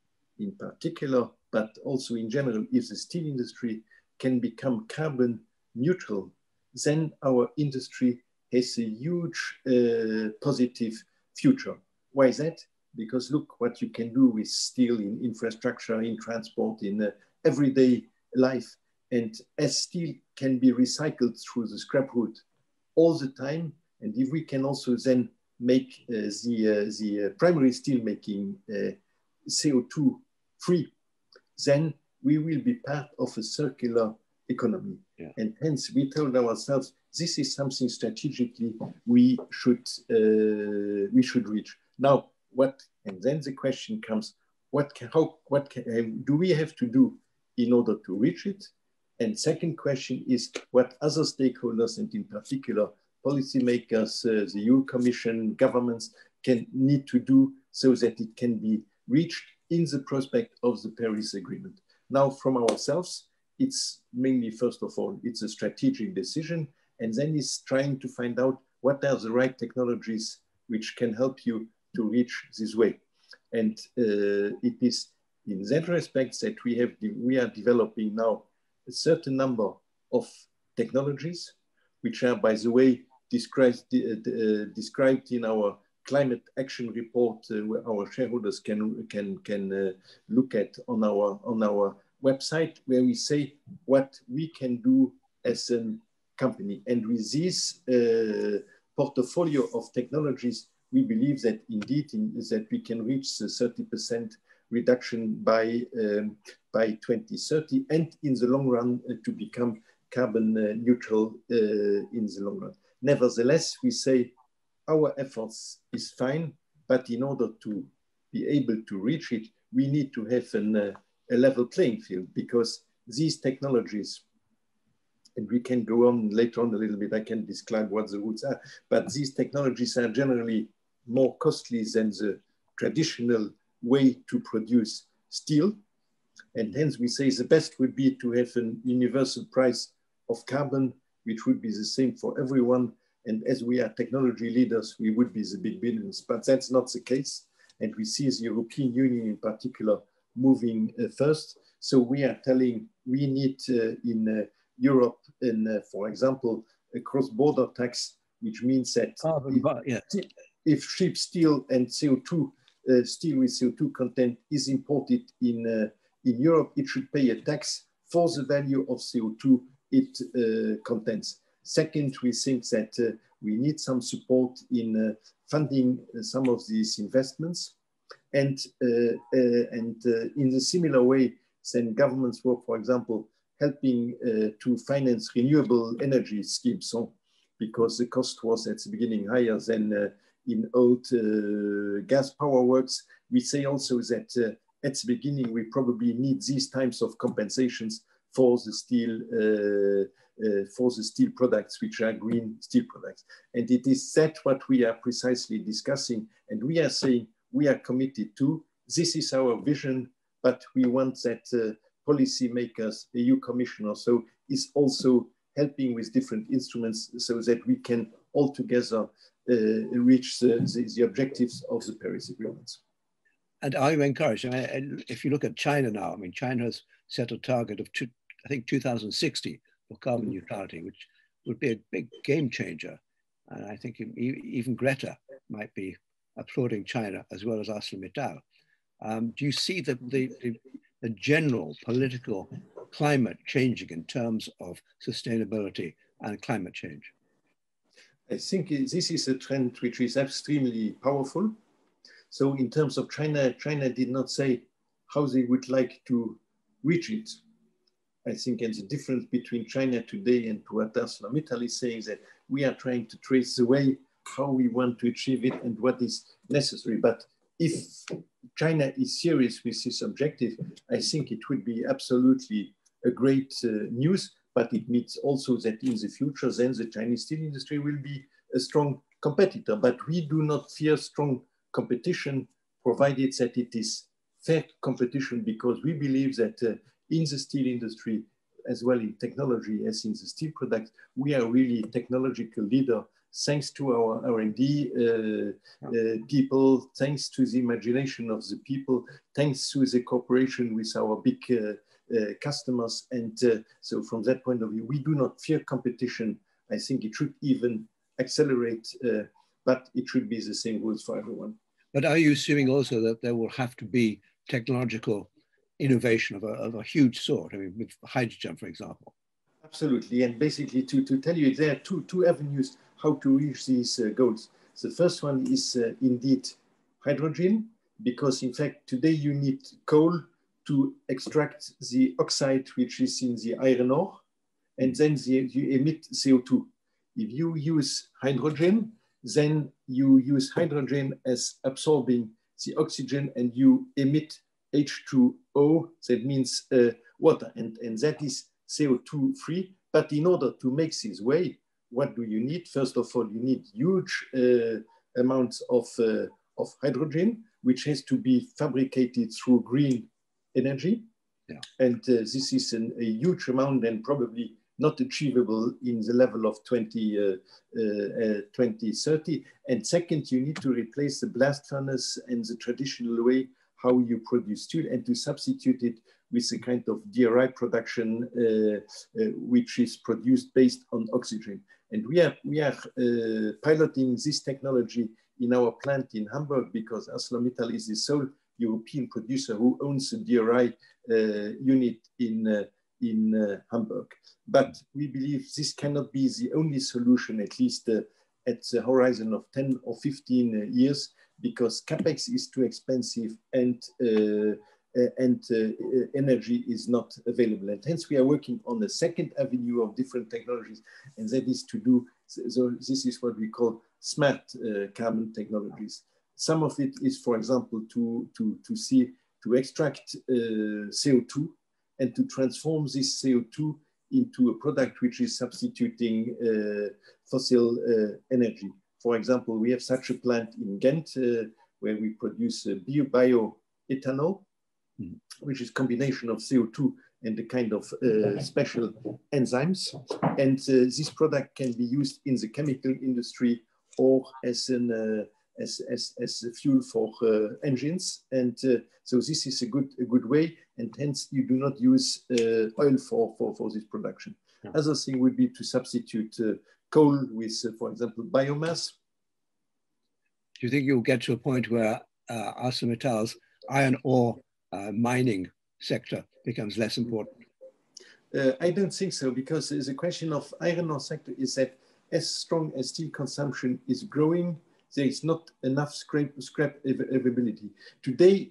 in particular, but also in general, if the steel industry can become carbon neutral, then our industry has a huge uh, positive future. Why is that? Because look what you can do with steel in infrastructure, in transport, in uh, everyday life. And as steel can be recycled through the scrap route all the time, and if we can also then make uh, the, uh, the uh, primary steel making uh, C O two free, then we will be part of a circular economy. Yeah. And hence we told ourselves, this is something strategically we should, uh, we should reach. Now, what, and then the question comes, what can, how, what can, um, do we have to do in order to reach it? And second question is what other stakeholders, and in particular policymakers, uh, the E U Commission, governments can need to do so that it can be reached in the prospect of the Paris Agreement. Now, from ourselves, it's mainly, first of all, it's a strategic decision, and then it's trying to find out what are the right technologies which can help you to reach this way. And uh, it is in that respect that we have, we are developing now a certain number of technologies, which are, by the way, described, uh, described in our climate action report, uh, where our shareholders can can can uh, look at on our on our website, where we say what we can do as a company. And with this uh, portfolio of technologies, we believe that indeed in, that we can reach the thirty percent reduction by um, by twenty thirty, and in the long run uh, to become carbon uh, neutral uh, in the long run. Nevertheless, we say our efforts is fine, but in order to be able to reach it, we need to have an, uh, a level playing field, because these technologies, and we can go on later on a little bit, I can describe what the routes are, but these technologies are generally more costly than the traditional way to produce steel. And hence we say the best would be to have a universal price of carbon, which would be the same for everyone. And as we are technology leaders, we would be the big billions, but that's not the case. And we see the European Union in particular moving uh, first. So we are telling we need uh, in uh, Europe, in, uh, for example, a cross-border tax, which means that
Carbon,
if,
but, yeah.
if cheap steel and C O two, uh, steel with C O two content is imported in, uh, in Europe, it should pay a tax for the value of C O two it uh, contains. Second, we think that uh, we need some support in uh, funding uh, some of these investments. And, uh, uh, and uh, in the similar way, then governments were, for example, helping uh, to finance renewable energy schemes, so, because the cost was at the beginning higher than uh, in old uh, gas power works. We say also that uh, at the beginning, we probably need these types of compensations for the steel uh, uh, for the steel products, which are green steel products. And it is that what we are precisely discussing. And we are saying we are committed to, this is our vision, but we want that uh, policymakers, the E U Commission or so, is also helping with different instruments so that we can all together uh, reach the, the, the objectives of the Paris Agreement.
And are you encouraged? I mean, if you look at China now, I mean, China has set a target of, two, I think, two thousand sixty for carbon mm-hmm. neutrality, which would be a big game changer. And I think even Greta might be applauding China as well as ArcelorMittal. Um, do you see the, the, the, the general political climate changing in terms of sustainability and climate change?
I think this is a trend which is extremely powerful. So in terms of China, China did not say how they would like to reach it. I think and the difference between China today and what ArcelorMittal is saying is that we are trying to trace the way how we want to achieve it and what is necessary. But if China is serious with this objective, I think it would be absolutely a great uh, news, but it means also that in the future, then the Chinese steel industry will be a strong competitor. But we do not fear strong competition, provided that it is fair competition, because we believe that uh, in the steel industry, as well in technology as in the steel products. We are really a technological leader thanks to our R and D uh, uh, people, thanks to the imagination of the people, thanks to the cooperation with our big uh, uh, customers. And uh, so from that point of view, we do not fear competition. I think it should even accelerate, uh, but it should be the same rules for everyone.
But are you assuming also that there will have to be technological innovation of a, of a huge sort? I mean, with hydrogen, for example.
Absolutely, and basically to, to tell you, there are two, two avenues how to reach these uh, goals. The first one is uh, indeed hydrogen, because in fact today you need coal to extract the oxide which is in the iron ore, and then the, you emit C O two. If you use hydrogen, then you use hydrogen as absorbing the oxygen and you emit H two O, that means uh, water, and, and that is C O two free. But in order to make this way, what do you need? First of all, you need huge uh, amounts of, uh, of hydrogen, which has to be fabricated through green energy.
Yeah.
And uh, this is an, a huge amount and probably not achievable in the level of twenty thirty. And second, you need to replace the blast furnace and the traditional way how you produce steel and to substitute it with a kind of D R I production, uh, uh, which is produced based on oxygen. And we are, we are uh, piloting this technology in our plant in Hamburg because ArcelorMittal is the sole European producer who owns a D R I uh, unit in, uh, in uh, Hamburg. But we believe this cannot be the only solution, at least uh, at the horizon of ten or fifteen uh, years, because CapEx is too expensive and, uh, uh, and uh, energy is not available. And hence we are working on a second avenue of different technologies, and that is to do, so this is what we call smart uh, carbon technologies. Some of it is, for example, to, to, to see, to extract uh, C O two and to transform this C O two into a product which is substituting uh, fossil uh, energy. For example, we have such a plant in Ghent uh, where we produce uh, bio, bioethanol, mm. which is a combination of C O two and a kind of uh, special enzymes. And uh, this product can be used in the chemical industry or as an uh, As, as, as a fuel for uh, engines. And uh, so this is a good, a good way, and hence you do not use uh, oil for, for, for this production. Yeah. Other thing would be to substitute uh, coal with, uh, for example, biomass.
Do you think you'll get to a point where uh, ArcelorMittal's iron ore uh, mining sector becomes less important?
Uh, I don't think so, because the question of iron ore sector is that as strong as steel consumption is growing, there is not enough scrap, scrap availability. Today,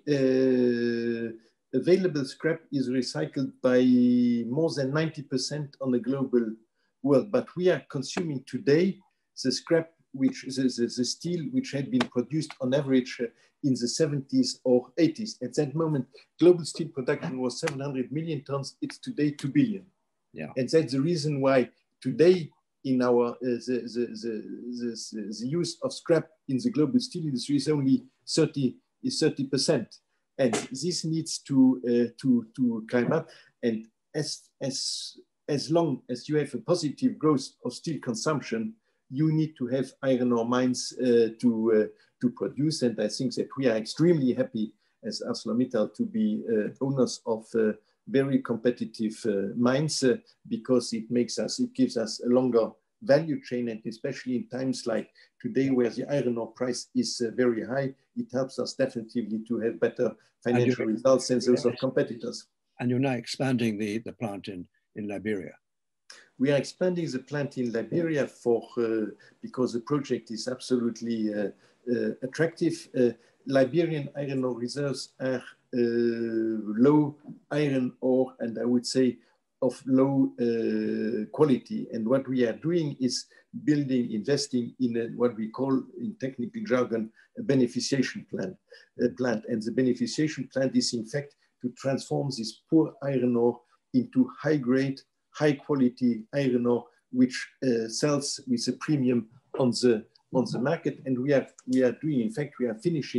uh, available scrap is recycled by more than ninety percent on the global world, but we are consuming today the scrap, which is the, the steel, which had been produced on average in the seventies or eighties. At that moment, global steel production was seven hundred million tons, it's today two billion.
Yeah.
And that's the reason why today, in our uh, the, the, the, the, the use of scrap in the global steel industry is only thirty percent, and this needs to uh, to to climb up. And as as as long as you have a positive growth of steel consumption, you need to have iron ore mines uh, to uh, to produce. And I think that we are extremely happy as ArcelorMittal to be uh, owners of Uh, very competitive uh, mines uh, because it makes us, it gives us a longer value chain, and especially in times like today where the iron ore price is uh, very high, it helps us definitely to have better financial results than those of competitors.
And you're now expanding the, the plant in, in Liberia.
We are expanding the plant in Liberia for, uh, because the project is absolutely uh, uh, attractive. Uh, Liberian iron ore reserves are uh, low iron ore, and I would say of low uh, quality. And what we are doing is building, investing in a, what we call in technical jargon, a beneficiation plant. Uh, plant. And the beneficiation plant is in fact to transform this poor iron ore into high grade, high quality iron ore, which uh, sells with a premium on the on the market. And we are we are doing, in fact, we are finishing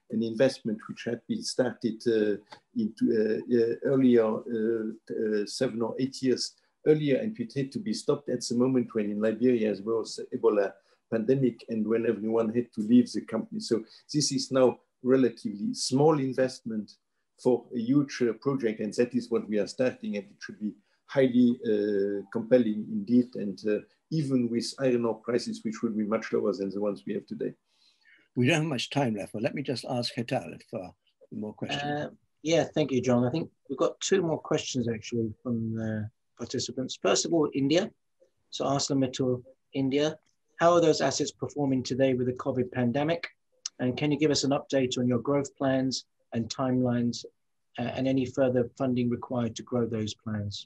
an investment which had been started uh, into, uh, uh, earlier, uh, uh, seven or eight years earlier, and it had to be stopped at the moment when in Liberia as well as Ebola pandemic and when everyone had to leave the company. So this is now relatively small investment for a huge uh, project, and that is what we are starting, and it should be highly uh, compelling indeed, and uh, even with iron ore prices, which would be much lower than the ones we have today.
We don't have much time left, but let me just ask Hetal if uh, more questions.
Uh, yeah, thank you, John. I think we've got two more questions actually from the participants. First of all, India. So ArcelorMittal India, how are those assets performing today with the COVID pandemic? And can you give us an update on your growth plans and timelines uh, and any further funding required to grow those plans?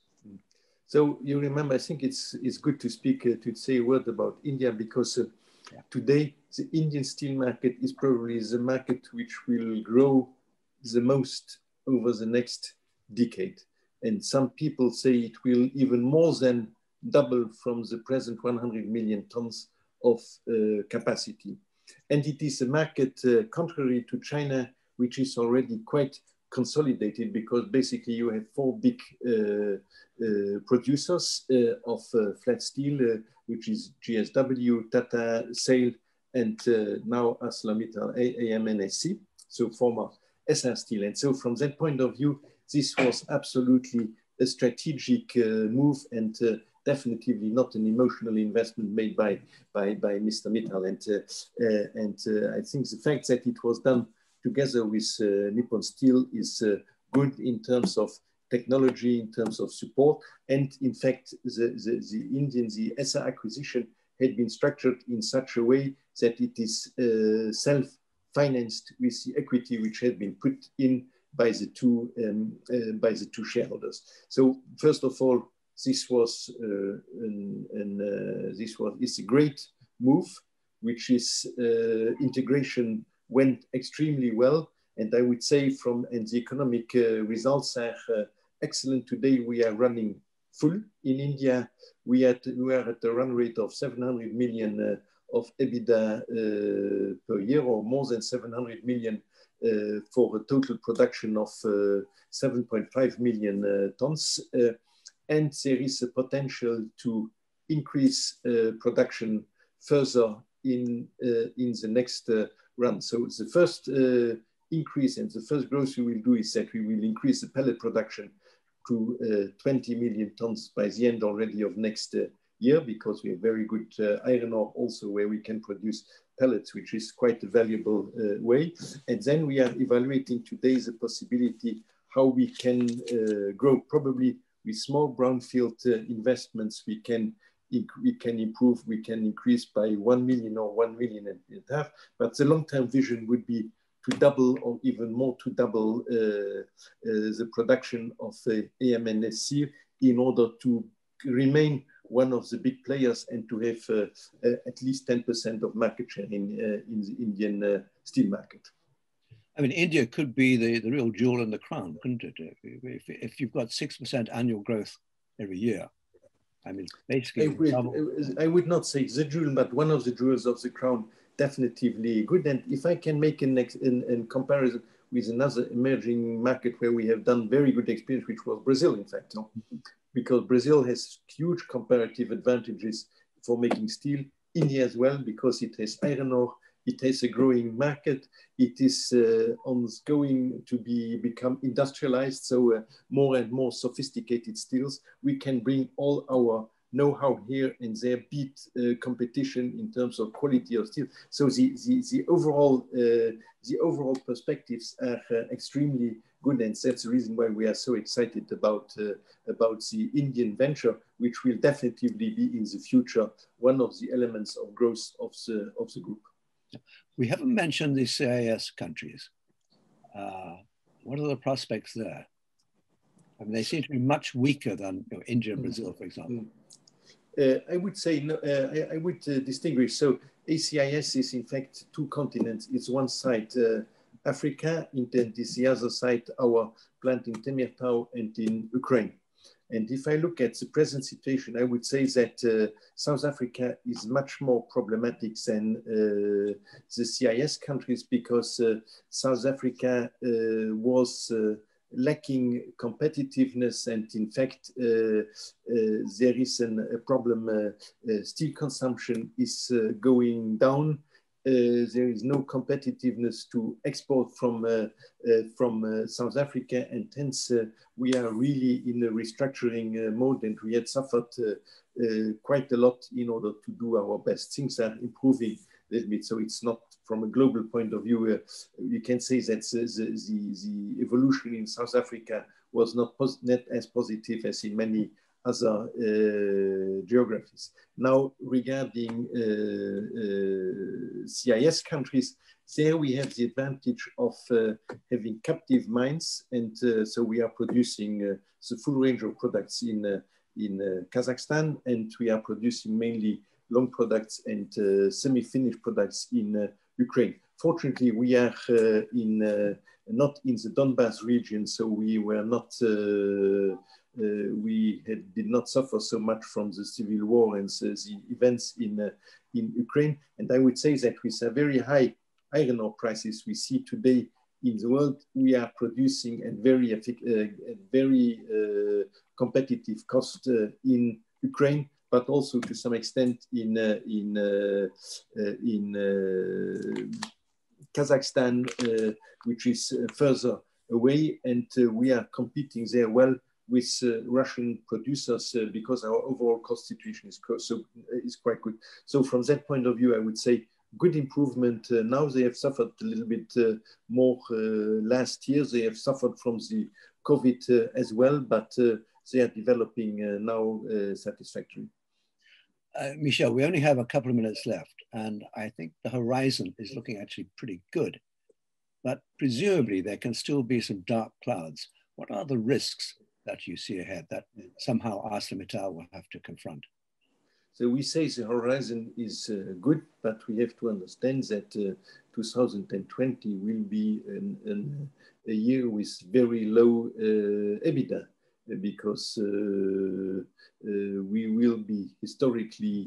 So you remember, I think it's, it's good to speak, uh, to say a word about India, because uh, yeah. today the Indian steel market is probably the market which will grow the most over the next decade. And some people say it will even more than double from the present one hundred million tons of uh, capacity. And it is a market uh, contrary to China, which is already quite consolidated, because basically you have four big uh, uh, producers uh, of uh, flat steel, uh, which is G S W, Tata, SAIL, and uh, now ArcelorMittal A M N S C, so former S R Steel. And so from that point of view, this was absolutely a strategic uh, move, and uh, definitely not an emotional investment made by, by, by Mister Mittal. And, uh, uh, and uh, I think the fact that it was done together with uh, Nippon Steel is uh, good in terms of technology, in terms of support. And in fact, the, the, the Indian, the S R acquisition had been structured in such a way that it is uh, self-financed with the equity which had been put in by the two, um, uh, by the two shareholders. So first of all, this was, uh, an, an, uh, this was is a great move, which is uh, integration went extremely well. And I would say from, and the economic uh, results are uh, excellent. Today we are running full in India. We, at, we are at a run rate of seven hundred million uh, of EBITDA uh, per year, or more than seven hundred million uh, for a total production of uh, seven point five million uh, tons. Uh, and there is a potential to increase uh, production further in, uh, in the next uh, run. So the first uh, increase and the first growth we will do is that we will increase the pellet production to uh, twenty million tons by the end already of next uh, year, because we have very good uh, iron ore also where we can produce pellets, which is quite a valuable uh, way. And then we are evaluating today the possibility how we can uh, grow, probably with small brownfield uh, investments. We can we can improve, we can increase by one million or one million and a half, but the long-term vision would be to double or even more to double uh, uh, the production of uh, A M N S C in order to remain one of the big players and to have uh, uh, at least ten percent of market share in, uh, in the Indian uh, steel market.
I mean, India could be the, the real jewel in the crown, couldn't it? If, if you've got six percent annual growth every year. I mean, basically,
I would, I would not say the jewel, but one of the jewels of the crown, definitely good. And if I can make an, an, an comparison with another emerging market where we have done very good experience, which was Brazil, in fact, no? Because Brazil has huge comparative advantages for making steel. India as well, because it has iron ore, it has a growing market, it is uh, on going to be become industrialized, so uh, more and more sophisticated steels. We can bring all our know-how here and there, beat uh, competition in terms of quality of steel. So the, the, the, overall, uh, the overall perspectives are uh, extremely good, and that's the reason why we are so excited about, uh, about the Indian venture, which will definitely be in the future one of the elements of growth of the, of the group.
We haven't mentioned the C I S countries. Uh, what are the prospects there? I mean, they seem to be much weaker than you know, India and Brazil, for example.
Uh, I would say, no, uh, I, I would uh, distinguish. So A C I S is in fact two continents. It's one side uh, Africa, and then this the other side our plant in Temirtau and in Ukraine. And if I look at the present situation, I would say that uh, South Africa is much more problematic than uh, the C I S countries, because uh, South Africa uh, was uh, lacking competitiveness, and in fact uh, uh, there is an, a problem. Uh, uh, steel consumption is uh, going down. Uh, there is no competitiveness to export from uh, uh, from uh, South Africa, and hence uh, we are really in a restructuring uh, mode, and we had suffered uh, uh, quite a lot in order to do our best. Things are improving a little bit, so it's not from a global point of view. Uh, you can say that the, the, the, the evolution in South Africa was not, not as positive as in many other uh, geographies. Now, regarding uh, uh, C I S countries, there we have the advantage of uh, having captive mines, and uh, so we are producing uh, the full range of products in, uh, in uh, Kazakhstan, and we are producing mainly long products and uh, semi-finished products in uh, Ukraine. Fortunately, we are uh, in, uh, not in the Donbass region, so we were not uh, Uh, we had, did not suffer so much from the civil war and uh, the events in, uh, in Ukraine. And I would say that with a very high iron ore prices we see today in the world, we are producing at very, uh, at very uh, competitive cost uh, in Ukraine, but also to some extent in, uh, in, uh, uh, in uh, Kazakhstan, uh, which is uh, further away, and uh, we are competing there well with uh, Russian producers uh, because our overall cost situation is, so, uh, is quite good. So from that point of view, I would say good improvement. Uh, now they have suffered a little bit uh, more uh, last year. They have suffered from the COVID uh, as well, but uh, they are developing uh, now uh, satisfactorily.
Uh, Michel, we only have a couple of minutes left, and I think the horizon is looking actually pretty good. But presumably there can still be some dark clouds. What are the risks that you see ahead that somehow ArcelorMittal will have to confront?
So we say the horizon is uh, good, but we have to understand that uh, two thousand twenty will be an, an, a year with very low uh, EBITDA, because uh, uh, we will be historically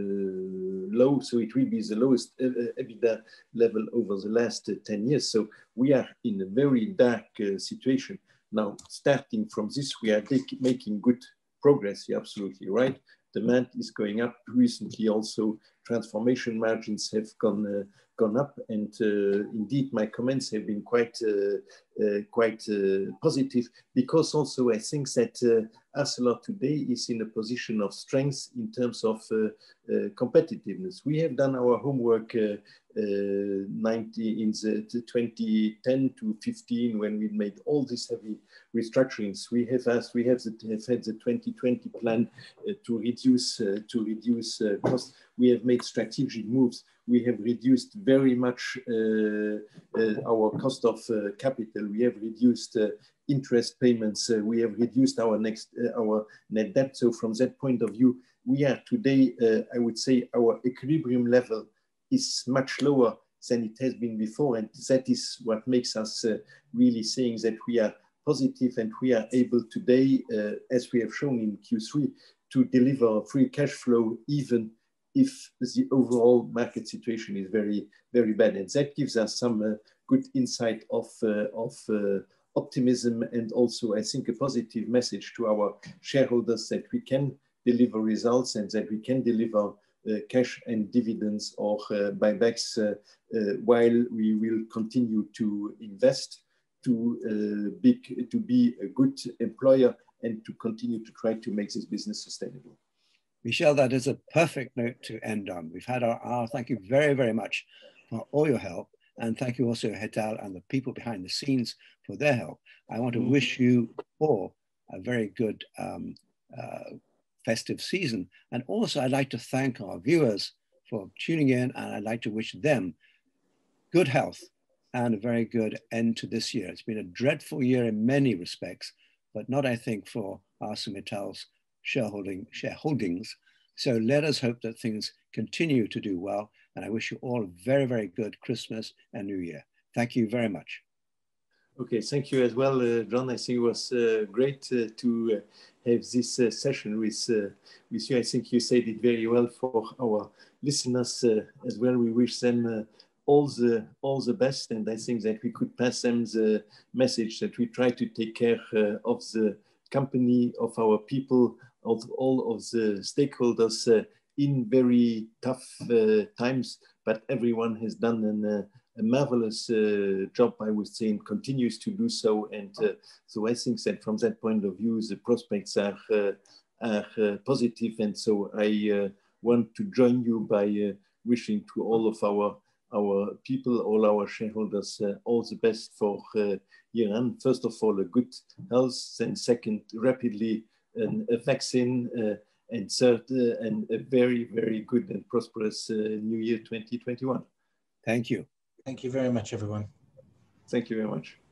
uh, low. So it will be the lowest EBITDA level over the last uh, ten years. So we are in a very dark uh, situation. Now, starting from this, we are making good progress. You're absolutely right. Demand is going up. Recently, also, transformation margins have gone uh, gone up, and uh, indeed, my comments have been quite uh, uh, quite uh, positive, because also I think that uh, Arcelor today is in a position of strength in terms of uh, uh, competitiveness. We have done our homework uh, uh, ninety in the twenty ten to fifteen, when we made all these heavy restructurings. We have asked, we have, the, have had the twenty twenty plan uh, to reduce uh, to reduce uh, costs. We have made strategic moves. We have reduced very much uh, uh, our cost of uh, capital. We have reduced uh, interest payments. Uh, we have reduced our next uh, our net debt. So from that point of view, we are today, uh, I would say, our equilibrium level is much lower than it has been before, and that is what makes us uh, really saying that we are positive, and we are able today, uh, as we have shown in Q three, to deliver free cash flow even if the overall market situation is very, very bad. And that gives us some uh, good insight of, uh, of uh, optimism, and also, I think, a positive message to our shareholders that we can deliver results, and that we can deliver uh, cash and dividends or uh, buybacks uh, uh, while we will continue to invest, to, uh, big, to be a good employer, and to continue to try to make this business sustainable.
Michel, that is a perfect note to end on. We've had our hour. Thank you very, very much for all your help. And thank you also, Hetal, and the people behind the scenes for their help. I want to mm-hmm. wish you all a very good um, uh, festive season. And also, I'd like to thank our viewers for tuning in, and I'd like to wish them good health and a very good end to this year. It's been a dreadful year in many respects, but not, I think, for ArcelorMittal's shareholding shareholdings. So let us hope that things continue to do well. And I wish you all a very, very good Christmas and New Year. Thank you very much.
Okay, thank you as well, uh, John. I think it was uh, great uh, to uh, have this uh, session with, uh, with you. I think you said it very well for our listeners uh, as well. We wish them uh, all the all the best, and I think that we could pass them the message that we try to take care uh, of the company, of our people, of all of the stakeholders uh, in very tough uh, times, but everyone has done an uh, a marvelous uh, job, I would say, and continues to do so. And uh, so I think that from that point of view, the prospects are, uh, are uh, positive. And so I uh, want to join you by uh, wishing to all of our, our people, all our shareholders, uh, all the best for uh, year end. First of all, a good health, and second, rapidly an, a vaccine, uh, and third, uh, and a very, very good and prosperous uh, new year twenty twenty-one.
Thank you.
Thank you very much, everyone.
Thank you very much.